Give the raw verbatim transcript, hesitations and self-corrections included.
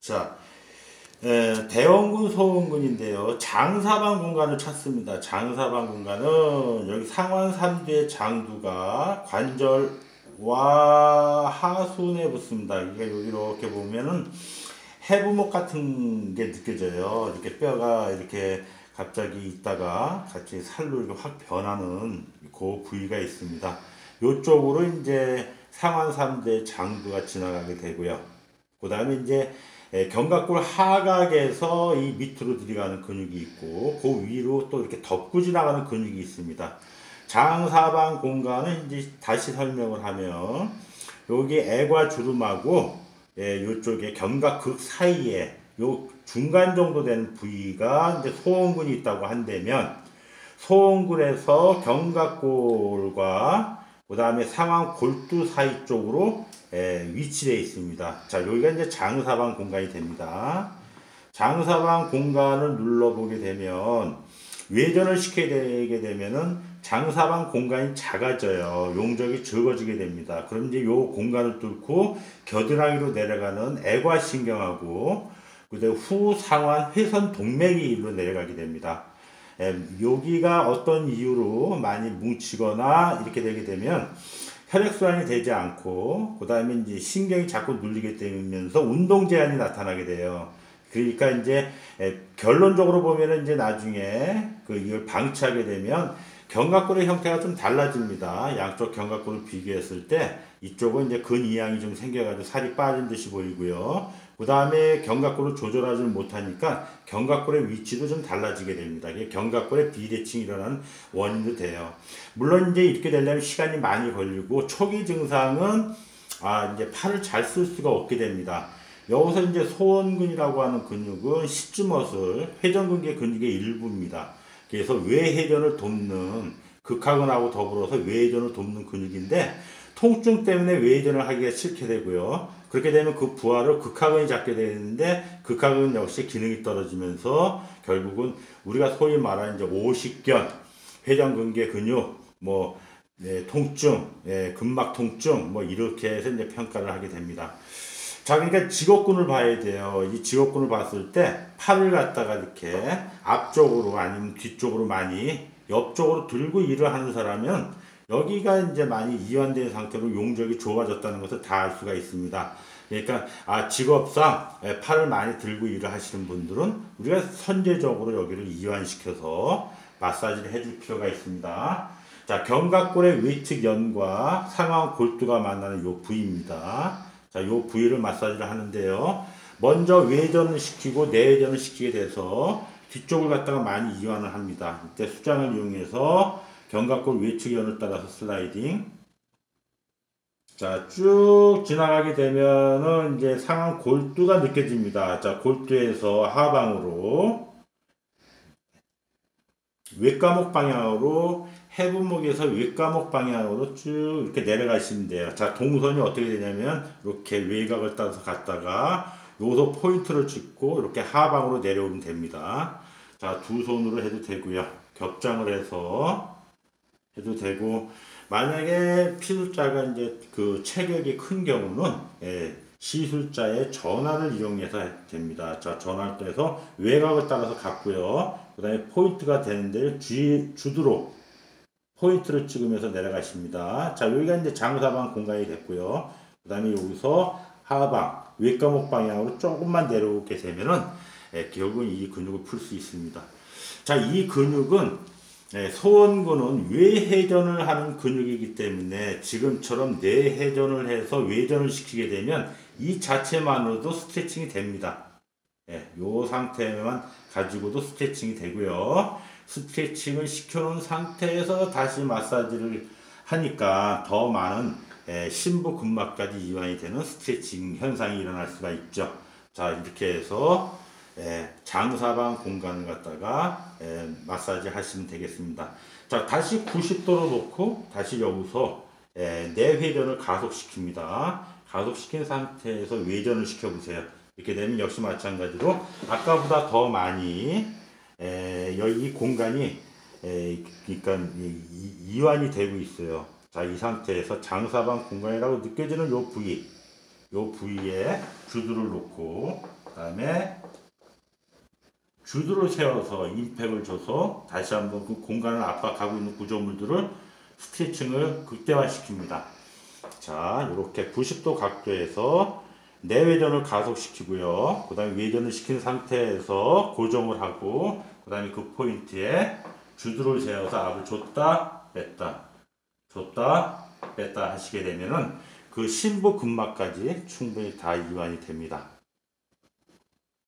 자, 에, 대원근, 소원근인데요. 장사방 공간을 찾습니다. 장사방 공간은 여기 상완 삼 두의 장두가 관절와 하순에 붙습니다. 그러니까 여기 이렇게 보면은 해부목 같은 게 느껴져요. 이렇게 뼈가 이렇게 갑자기 있다가 같이 살로 이렇게 확 변하는 그 부위가 있습니다. 이쪽으로 이제 상완 삼 두의 장두가 지나가게 되고요. 그 다음에 이제 예, 견갑골 하각에서 이 밑으로 들어가는 근육이 있고 그 위로 또 이렇게 덮고 지나가는 근육이 있습니다. 장사방 공간은 이제 다시 설명을 하면 여기 애과 주름하고 예, 요쪽에 견갑극 사이에 요 중간 정도 되는 부위가 이제 소원근이 있다고 한다면 소원근에서 견갑골과 그 다음에 상완 골두 사이 쪽으로 예, 위치되어 있습니다. 자, 여기가 이제 장사방 공간이 됩니다. 장사방 공간을 눌러보게 되면 외전을 시키게 되게 되면은 장사방 공간이 작아져요. 용적이 적어지게 됩니다. 그럼 이제 요 공간을 뚫고 겨드랑이로 내려가는 애과신경하고 그다음 후상완 회선 동맥이 일로 내려가게 됩니다. 예, 여기가 어떤 이유로 많이 뭉치거나 이렇게 되게 되면 혈액순환이 되지 않고 그 다음에 이제 신경이 자꾸 눌리게 되면서 운동 제한이 나타나게 돼요. 그러니까 이제 에, 결론적으로 보면은 이제 나중에 그 이걸 방치하게 되면 견갑골의 형태가 좀 달라집니다. 양쪽 견갑골을 비교했을 때 이쪽은 이제 근이양이 좀 생겨가지고 살이 빠진 듯이 보이고요. 그 다음에 견갑골을 조절하지 못하니까 견갑골의 위치도 좀 달라지게 됩니다. 이게 견갑골의 비대칭이 일어나는 원인도 돼요. 물론 이제 이렇게 되려면 시간이 많이 걸리고 초기 증상은 아 이제 팔을 잘 쓸 수가 없게 됩니다. 여기서 이제 소원근이라고 하는 근육은 시주머슬 회전근개 근육의 일부입니다. 그래서 외회전을 돕는 극하근하고 더불어서 외회전을 돕는 근육인데 통증 때문에 외회전을 하기가 싫게 되고요. 그렇게 되면 그 부하를 극하근이 잡게 되는데 극하근 역시 기능이 떨어지면서 결국은 우리가 소위 말하는 이제 오십견, 회전근개 근육, 뭐 네, 통증, 예, 근막 통증, 뭐 이렇게 해서 이제 평가를 하게 됩니다. 자, 그러니까 직업근을 봐야 돼요. 이 직업근을 봤을 때 팔을 갖다가 이렇게 앞쪽으로 아니면 뒤쪽으로 많이 옆쪽으로 들고 일을 하는 사람은 여기가 이제 많이 이완된 상태로 용적이 좁아졌다는 것을 다 알 수가 있습니다. 그러니까 아 직업상 팔을 많이 들고 일을 하시는 분들은 우리가 선제적으로 여기를 이완시켜서 마사지를 해줄 필요가 있습니다. 자, 견갑골의 외측 연과 상완 골두가 만나는 이 부위입니다. 자, 요 부위를 마사지를 하는데요. 먼저 외전을 시키고 내전을 시키게 돼서 뒤쪽을 갖다가 많이 이완을 합니다. 이때 수장을 이용해서 견갑골 외측연을 따라서 슬라이딩. 자, 쭉 지나가게 되면은 이제 상완 골두가 느껴집니다. 자, 골두에서 하방으로 외과목 방향으로 해부목에서 외과목 방향으로 쭉 이렇게 내려가시면 돼요. 자, 동선이 어떻게 되냐면 이렇게 외곽을 따라서 갔다가 여기서 포인트를 찍고 이렇게 하방으로 내려오면 됩니다. 자, 두 손으로 해도 되고요. 겹장을 해서 해도 되고 만약에 피술자가 이제 그 체격이 큰 경우는 예, 시술자의 전화를 이용해서 됩니다. 자, 전화를 떠서 외곽을 따라서 갔고요. 그 다음에 포인트가 되는데 주, 주드로 포인트를 찍으면서 내려가십니다. 자, 여기가 이제 장사방 공간이 됐고요. 그 다음에 여기서 하방, 외과목 방향으로 조금만 내려오게 되면은 예, 결국은 이 근육을 풀 수 있습니다. 자, 이 근육은 예, 소원근은 외회전을 하는 근육이기 때문에 지금처럼 내회전을 해서 외전을 시키게 되면 이 자체만으로도 스트레칭이 됩니다. 예, 요 상태만 가지고도 스트레칭이 되고요. 스트레칭을 시켜놓은 상태에서 다시 마사지를 하니까 더 많은 예, 심부 근막까지 이완이 되는 스트레칭 현상이 일어날 수가 있죠. 자, 이렇게 해서 예, 장사방 공간을 갖다가 예, 마사지 하시면 되겠습니다. 자, 다시 구십 도로 놓고 다시 여기서 예, 내회전을 가속시킵니다. 가속시킨 상태에서 외전을 시켜보세요. 이렇게 되면 역시 마찬가지로 아까보다 더 많이 에, 여기 공간이 에, 그러니까 이, 이완이 되고 있어요. 자, 이 상태에서 장사방 공간이라고 느껴지는 요 부위, 요 부위에 주드를 놓고 그 다음에 주드를 세워서 임팩을 줘서 다시 한번 그 공간을 압박하고 있는 구조물들을 스트레칭을 극대화시킵니다. 자, 이렇게 구십 도 각도에서 내외전을 가속시키고요. 그 다음에 외전을 시킨 상태에서 고정을 하고, 그 다음에 그 포인트에 주드를 세워서 압을 줬다 뺐다 줬다 뺐다 하시게 되면은 그 심부 근막까지 충분히 다 이완이 됩니다.